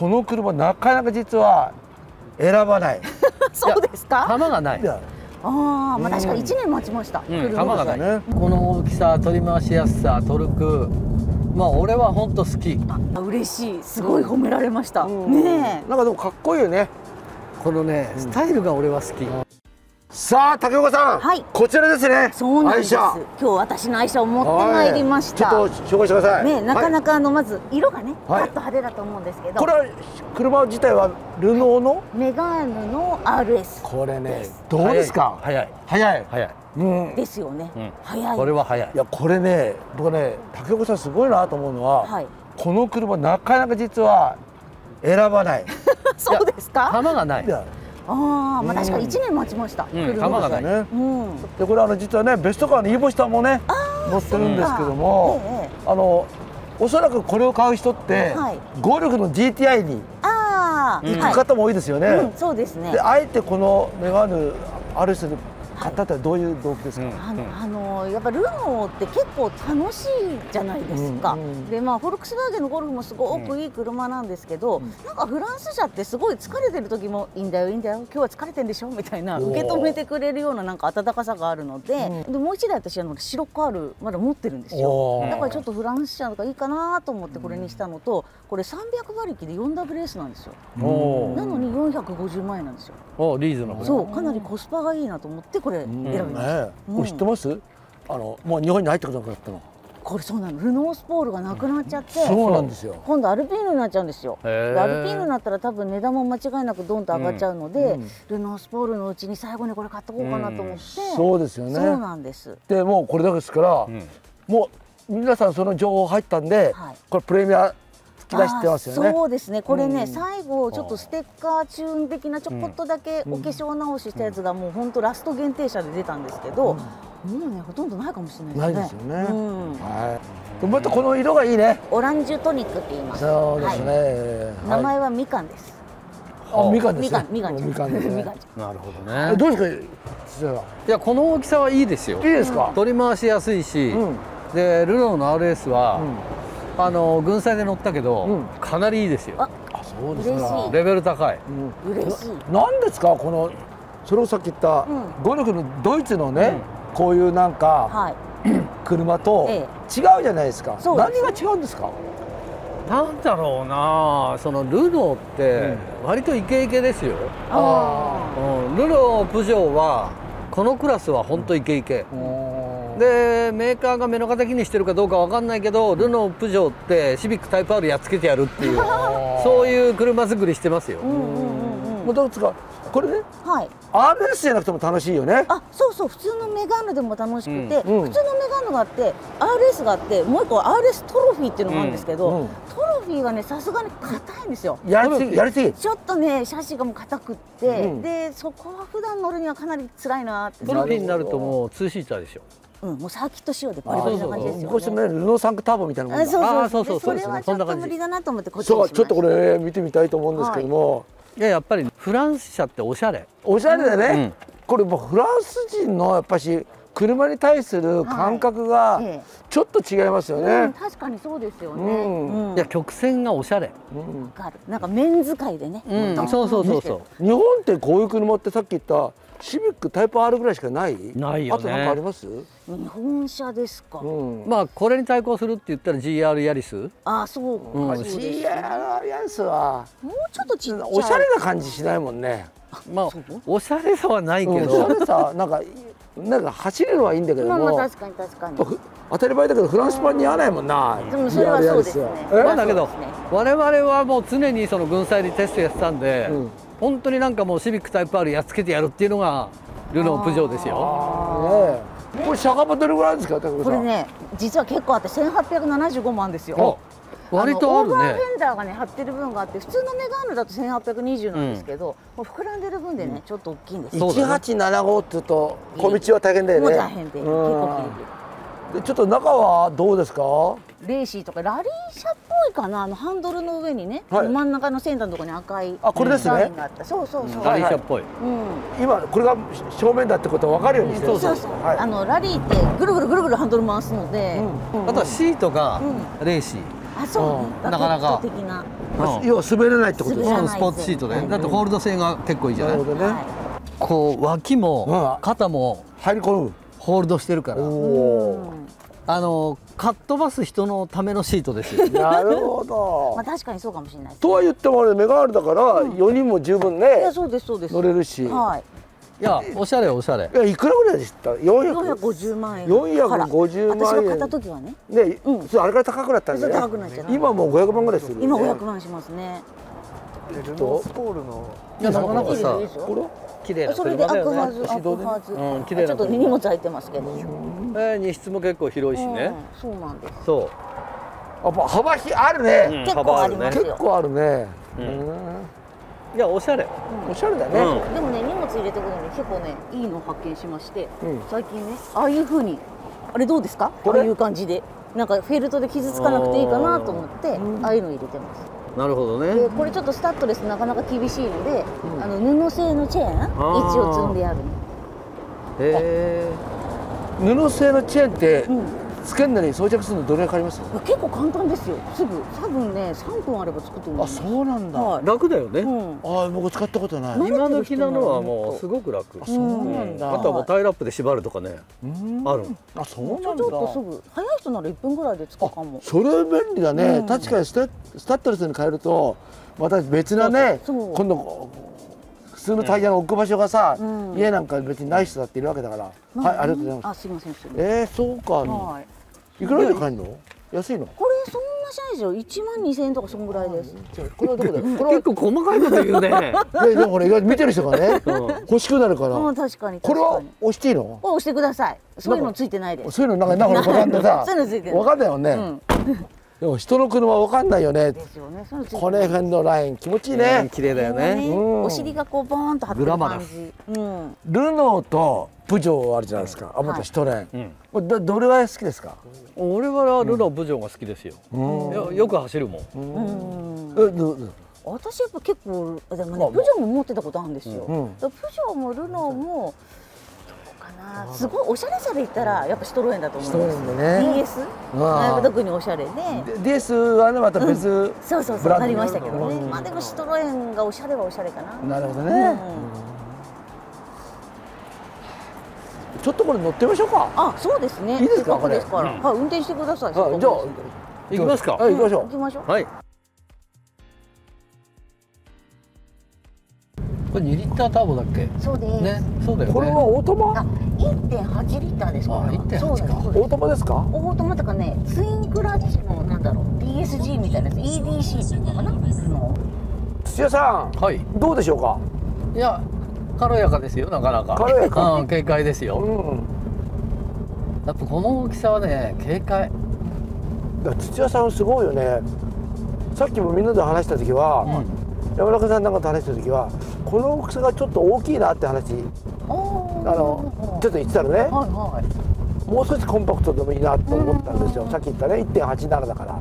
この車なかなか実は選ばない。 そうですか。 玉がない。 ああ、まあ確か1年待ちました。 玉がないね。この大きさ、取り回しやすさ、トルク。まあ俺は本当好き。 嬉しい。すごい褒められました。ねえ。 なんかでもかっこいいよね。 このね、スタイルが俺は好き。 さあ竹岡さん、こちらですね。 そうなんです。今日私の愛車を持ってまいりました。 ちょっと紹介してください。 ね、なかなかまず色がね、パッと派手だと思うんですけど。 これは車自体はルノーのメガーヌの RS。 これね、どうですか。 早い。 ですよね。早い。 これは早い。 いやこれね、僕ね竹岡さんすごいなと思うのは、この車なかなか実は選ばない。 そうですか。 玉がない。 ああ、まあ確か1年待ちました。 玉がないね。 でこれ実はねベストカーのイーボシタもね乗ってるんですけども、おそらくこれを買う人ってゴルフの GTI に行く方も多いですよね。 そうですね。 であえてこのメガーヌ RS で買ったってどういう動機ですか。 やっぱルノーって結構楽しいじゃないですか。でフォルクスワーゲンのゴルフもすごくいい車なんですけど、なんかフランス車ってすごい疲れてる時もいいんだよいいんだよ今日は疲れてるんでしょみたいな受け止めてくれるようななんか温かさがあるので、でもう一台私白カールまだ持ってるんですよ。だからちょっとフランス車がいいかなと思ってこれにしたのと、これ300馬力で 4WS なんですよ。なのに450万円なんですよ。 リーズナブル。 そうかなりコスパがいいなと思ってこれ選びました。 これ知ってます？もう日本に入ってくるのかったの。 これそうなの。ルノースポールがなくなっちゃって、 そうなんですよ。 今度アルピーヌになっちゃうんですよ。アルピーヌになったら多分値段も間違いなくドンと上がっちゃうので、ルノースポールのうちに最後にこれ買っとこうかなと思って。 そうですよね。 そうなんです。 でもうこれだけですから、もう皆さんその情報入ったんで、これプレミア突き出してますよね。 そうですね。これね、最後ちょっとステッカーチューン的なちょこっとだけお化粧直ししたやつがもう本当ラスト限定車で出たんですけど、もうねほとんどないかもしれないですね。 ないですよね。はい。またこの色がいいね。 オランジュトニックって言います。 そうですね。 名前はみかんです。 みかんですね。 みかんですね。 なるほどね。 どうですか。 いやこの大きさはいいですよ。 いいですか。 取り回しやすいし、でルノーの RS は群載で乗ったけどかなりいいですよ。 あ、そうですか。 レベル高い。 嬉しい。 なんですかこのそれをさっき言ったゴルフのドイツのねこういうなんか車と違うじゃないですか。何が違うんですか。 なんだろうな、そのルノーって割とイケイケですよ。ルノープジョーはこのクラスは本当イケイケで、メーカーが目の敵にしてるかどうかわかんないけど、ルノープジョーってシビックタイプ R やっつけてやるっていうそういう車作りしてますよ。 どうですかこれね。RS じゃなくても楽しいよね。 そうそう、普通のメガーヌでも楽しくて、普通のメガーヌがあって RS があって、もう一個 RS トロフィーっていうのがあるんですけど、トロフィーはねさすがに硬いんですよ。 やりすぎ。 ちょっとねシャシがもう硬くって、でそこは普段乗るにはかなり辛いなって。 トロフィーになるともう2シーターでしょ。 もうサーキット仕様でバリバリな感じですよね。 昔のねルノーサンクターボみたいなもんだ。 そう。それはちょっと無理だなと思ってこっちにしました。 ちょっとこれ見てみたいと思うんですけども。 やっぱりフランス車っておしゃれ。 おしゃれだね。これもフランス人のやっぱし車に対する感覚がちょっと違いますよね。 確かにそうですよね。 いや曲線がおしゃれ。 わかる。なんか面使いでね。 そう。 日本ってこういう車ってさっき言ったシビックタイプ R ぐらいしかない。 ないよね。 あと何かあります？ 日本車ですか。 まあこれに対抗するって言ったら GR ヤリス。 そうか。 GR ヤリスはもうちょっとちっちゃい。 おしゃれな感じしないもんね。 まあおしゃれさはないけど。 おしゃれさなんか走るのはいいんだけども。 確かに。 当たり前だけどフランスパン似合わないもんな。 でもそれはそうですね。 だけど我々はもう常にその群載にテストやってたんで、本当になんかもうシビックタイプ R やっつけてやるっていうのがルノープジョーですよ。 これ車価どれぐらいですか。 これね実は結構あって1875万ですよ。 割とあるね。 オーバーフェンダーがね張ってる分があって、普通のメガーヌだと1820なんですけど、もう膨らんでる分でねちょっと大きいんです。 1875って言うと小道は大変だよね。 もう大変で結構ギリギリ。 ちょっと中はどうですか。 レーシーとかラリー車っぽいかな。ハンドルの上にね、真ん中のセンターのところに赤いこれですね。 そう。 ラリー車っぽい。 今これが正面だってことは分かるようにしてる。 そう。ラリーってぐるぐるハンドル回すので、 あとはシートがレーシー。 そうね。 なかなか。 要は滑らないってことですか。 スポーツシートで、だってホールド性が結構いいじゃない。 なるほどね。 こう脇も肩も入り込む。 ホールドしてるから、かっ飛ばす人のためのシートですよ。 なるほど。 まあ確かにそうかもしれないです。 とは言ってもあれメガールだから4人も十分ね。 いやそうですそうです。 乗れるし。 はい。 いやおしゃれおしゃれ。 いやいくらぐらいでした？ 450万円。 450万円。 私が買った時はね。 ね、それあれから高くなったんでね。 高くなっちゃう。 今もう500万ぐらいする。 今500万しますね。 ルノースポールの。 いやなかなかさ、 これ綺麗なそれで車だよね。 開くはず。 綺麗な。 ちょっと荷物入ってますけど。 荷室も結構広いしね。 そうなんです。 そう。 幅あるね。 結構ありますよ。 結構あるね。 いやおしゃれ。 おしゃれだね。 でもね荷物入れてくるのに結構ねいいのを発見しまして、最近ねああいう風にあれどうですか？こういう感じでなんかフェルトで傷つかなくていいかなと思ってああいうの入れてます。 なるほどね。 でこれちょっとスタッドレスなかなか厳しいので、布製のチェーン一応積んであるの。 布製のチェーンってつけるのに装着するのどれくらいかかります？ 結構簡単ですよ。すぐ多分ね3分あれば作ってるの。 あそうなんだ。 楽だよね。 あ僕使ったことない。 今時なのはもうすごく楽。 そうなんだ。 あとはもうタイラップで縛るとかね。ある。 あそうなんだ。 ちょっとすぐ早い人なら1分ぐらいでつくかも。 それ便利だね。確かにスタッドレスに変えるとまた別なね今度普通のタイヤの置く場所がさ家なんか別にない人だっているわけだから。はいありがとうございます。 あすいませんすいません。 そうか。いくらで買えるの？安いの？ これそんなしないですよ。1万2000円とかそんぐらいです。 これはどこだよ。 結構細かいこと言うね。 でもこれ意外と見てる人がね欲しくなるから。 確かに。 これは押していいの？ 押してください。そういうのついてないです。 そういうのなんかわかんないさ。 そういうのついてない。 わかんないよね。でも人の車わかんないよね。 ですよね。 この辺のライン気持ちいいね。 綺麗だよね。 お尻がこうボーンと張ってる感じ。 ルノーとプジョーあるじゃないですか。またシトレン。これどれが好きですか？ 俺はルノープジョーが好きですよ。よく走るもん。 私やっぱ結構でもねプジョーも持ってたことあるんですよ。プジョーもルノーもすごいおしゃれさで言ったらやっぱシトロエンだと思うんです。DS 特におしゃれで DS はねまた別そうなりましたけどね。まあでもシトロエンがおしゃれはおしゃれかな。 なるほどね。ちょっとこれ乗ってみましょうか。 あそうですね。 いいですかこれ。 はい運転してください。 じゃあ行きますか。 はい行きましょう。 行きましょう。 はい。これ2リッターターボだっけ？ そうです。 ね、そうだよね。 これはオートマ？ あ、1.8リッターですか。 1.8か。 オートマですか？ オートマとかね、ツインクラッチのなんだろう、DSG みたいなやつ、EDC っていうのかな？ 土屋さん、 はい。 どうでしょうか？ いや、軽やかですよ、なかなか。 軽やか。 軽快ですよ。やっぱこの大きさはね、軽快。 土屋さんすごいよね。さっきもみんなで話した時は。山中さんなんかと話した時はこの大きさがちょっと大きいなって話ちょっと言ってたのね、もう少しコンパクトでもいいなと思ったんですよ。さっき言ったね 1.87 だから、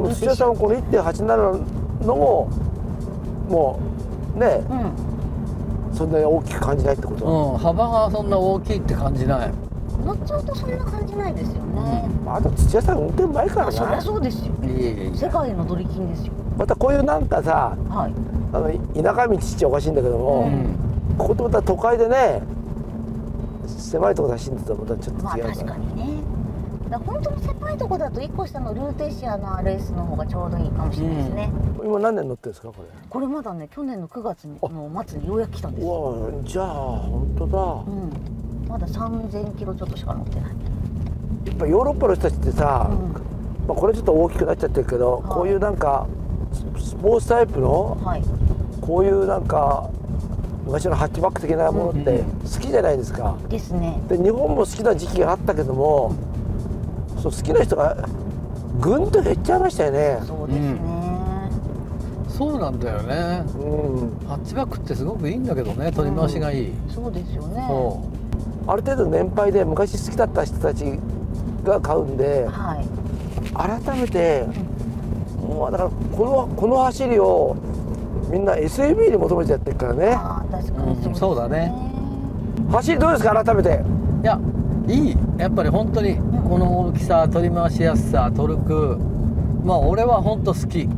土屋さんはこの 1.87 のもうね、そんなに大きく感じないってこと？ 幅がそんな大きいって感じない。 乗っちゃうとそんな感じないですよね。 あと土屋さん運転うまいからな。 そりゃそうですよ。世界のドリキンですよ。 またこういうなんかさ、田舎道っておかしいんだけども、こことまた都会でね狭いところ走るとまたちょっと違うから。 確かにね。本当に狭いところだと1個下のルーテシアの RS の方がちょうどいいかもしれないですね。 今何年乗ってるんですかこれ？ これまだね去年の9月の末にようやく来たんですよ。 うわじゃあ本当だ。 まだ3000キロちょっとしか乗ってない。 やっぱヨーロッパの人たちってさ、これちょっと大きくなっちゃってるけど、こういうなんかスポーツタイプの、こういうなんか昔のハッチバック的なものって好きじゃないですか。 ですね。 で日本も好きな時期があったけども、そう好きな人がぐんと減っちゃいましたよね。 そうですね。 そうなんだよね。ハッチバックってすごくいいんだけどね、取り回しがいい。 そうですよね。 ある程度年配で昔好きだった人たちが買うんで、改めて、もうだからこの走りをみんな SAV に求めちゃってるからね。 確かにそうだね。 走りどうですか改めて？ いやいい、やっぱり本当にこの大きさ、取り回しやすさ、トルク、まあ俺は本当好き。 よか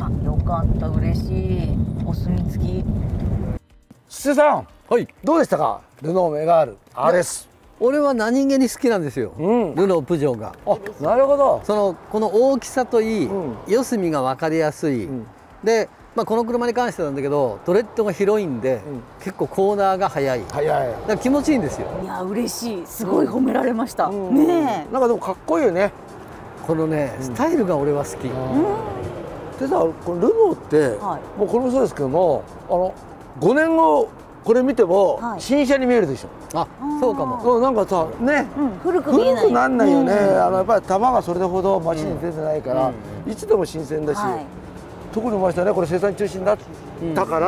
かった、嬉しい。お墨付き。 筒井さん、 はい、 どうでしたか、ルノーメガール RS。 俺は何気に好きなんですよ、ルノープジョーが。 あ、なるほど。 この大きさといい、四隅が分かりやすい、で、この車に関してなんだけどトレッドが広いんで、結構コーナーが速い、だから気持ちいいんですよ。 いや嬉しい、すごい褒められました、ねえ。 なんかでもかっこいいよね、 このね、スタイルが俺は好き。 でさ、このルノーって、もうこれもそうですけども、5年後これ見ても新車に見えるでしょ。 あ、そうかも。 なんかさね、 古く見えない、 古くなんないよね。やっぱり球がそれほど街に出てないから、いつでも新鮮だし、特にましたね、これ生産中止になったから、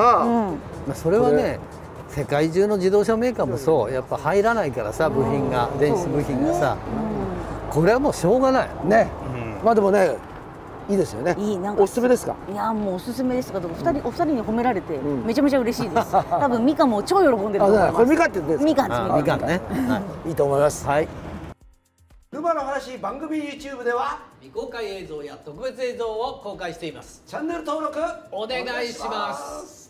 それはね、世界中の自動車メーカーもそう、やっぱ入らないからさ、部品が、電子部品がさ、これはもうしょうがないね。まあでもね、いいですよね。おすすめですか。 いやもうおすすめですが、お二人に褒められてめちゃめちゃ嬉しいです。多分ミカも超喜んでると思います。 これミカって言うんですか。 ミカです。 ミカね。 いいと思います。 はい。 ルマの話番組 YouTube では未公開映像や特別映像を公開しています。 チャンネル登録お願いします。